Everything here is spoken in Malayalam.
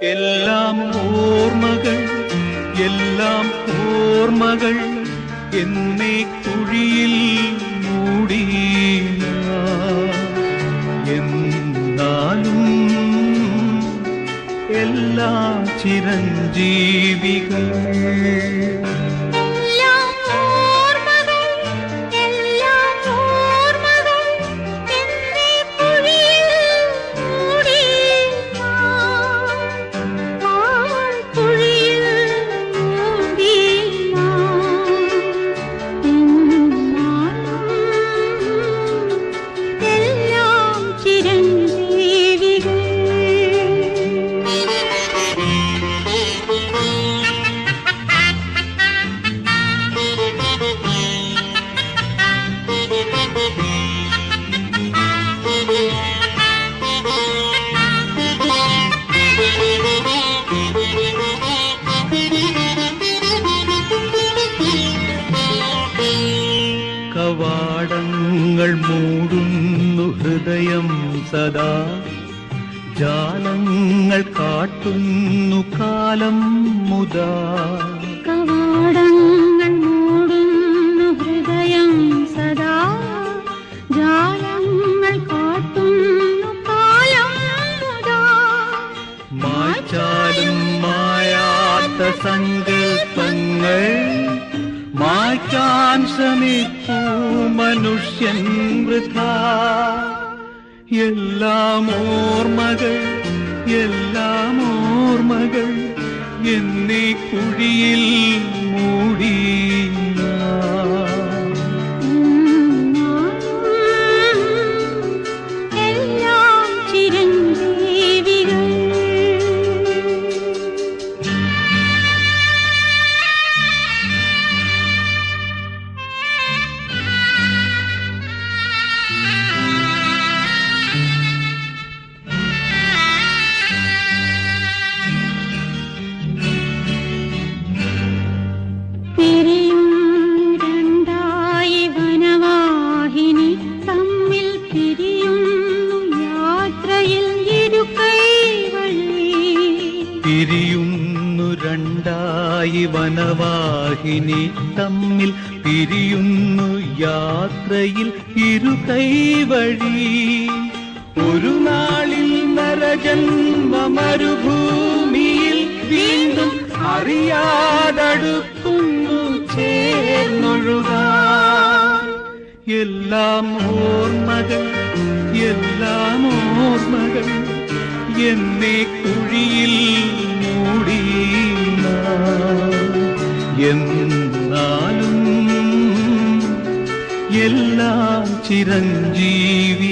എല്ലാം ഓർമ്മകൾ എല്ലാം ഓർമ്മകൾ എന്നീ കുഴിയിൽ മൂടി എന്നാലും എല്ലാം ചിരഞ്ജീവികൾ. കവാടങ്ങൾ മൂടുന്നു ഹൃദയം സദാ, ജാലങ്ങൾ കാട്ടുന്നു കാലം മുതാ. കവാടങ്ങൾ മൂടുന്നു ഹൃദയം സദാ, ജാലങ്ങൾ കാട്ടുന്നു കാലം മുതാ. മായ്ച്ചാലും മായാത്ത സങ്കൽപ്പങ്ങൾ മായ്ക്കാൻ ശ്രമിക്കൂ മനുഷ്യൻ വൃഥാ. എല്ലാം ഓർമ്മകൾ എല്ലാം ഓർമ്മകൾ എന്നീ കുഴിയിൽ മൂടി എല്ലാം ചിരഞ്ജീവികൾ. പിരിയുന്നു രണ്ടായി വനവാഹിനി തമ്മിൽ, പിരിയുന്നു യാത്രയിൽ ഇരു കൈവഴി. ഒരു നാളിൽ നരജന്മ മരുഭൂമിയിൽ വീണ്ടും അറിയാതടുക്കുന്നു ചേർന്നൊഴുകാൻ. എല്ലാം ഓർമ്മകൾ എല്ലാം ഓർമ്മകൾ എന്നീ കുഴിയിൽ മൂടി എന്നാലും എല്ലാം ചിരഞ്ജീവി.